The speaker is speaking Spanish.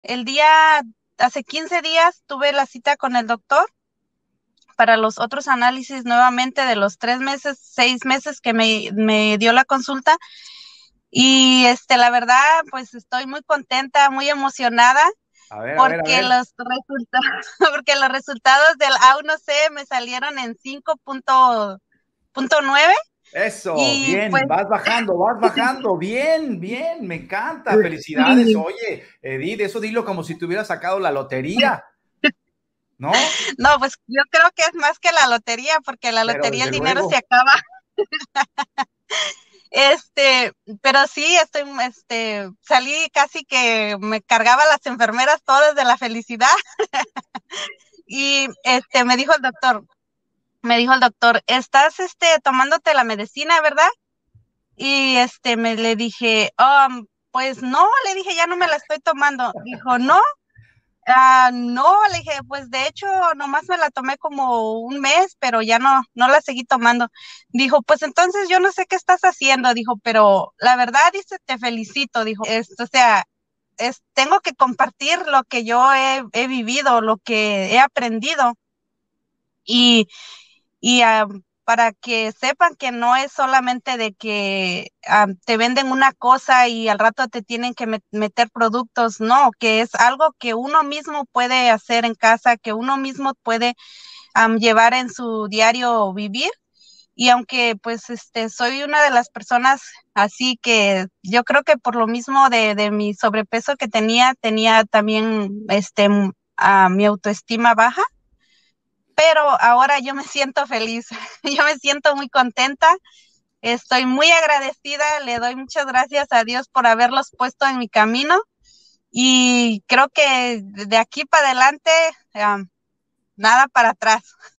el día, hace 15 días tuve la cita con el doctor para los otros análisis nuevamente de los 3 meses, 6 meses que me dio la consulta. Y la verdad, pues estoy muy contenta, muy emocionada A ver, a ver, a porque ver. los resultados, porque los resultados del A1C me salieron en 5.9 Eso, y pues bien, vas bajando, bien, bien, me encanta, felicidades. sí. Oye, Edith, eso dilo como si te hubieras sacado la lotería, ¿no? No, pues yo creo que es más que la lotería, porque la Pero lotería desde el dinero se luego, acaba. Este, pero sí, salí casi que me cargaba las enfermeras todas de la felicidad y me dijo el doctor, estás tomándote la medicina, ¿verdad? Y le dije, pues no, le dije, ya no me la estoy tomando. Dijo, no, no, le dije, pues de hecho nomás me la tomé como un mes, pero ya no la seguí tomando. Dijo, pues entonces yo no sé qué estás haciendo, dijo, pero la verdad, dice, te felicito, dijo, o sea, tengo que compartir lo que yo he vivido, lo que he aprendido y, y para que sepan que no es solamente de que te venden una cosa y al rato te tienen que meter productos, no, que es algo que uno mismo puede hacer en casa, que uno mismo puede llevar en su diario vivir. Y aunque pues soy una de las personas así que yo creo que por lo mismo de mi sobrepeso que tenía también mi autoestima baja, pero ahora yo me siento feliz, yo me siento muy contenta, estoy muy agradecida, le doy muchas gracias a Dios por haberlos puesto en mi camino y creo que de aquí para adelante, nada para atrás.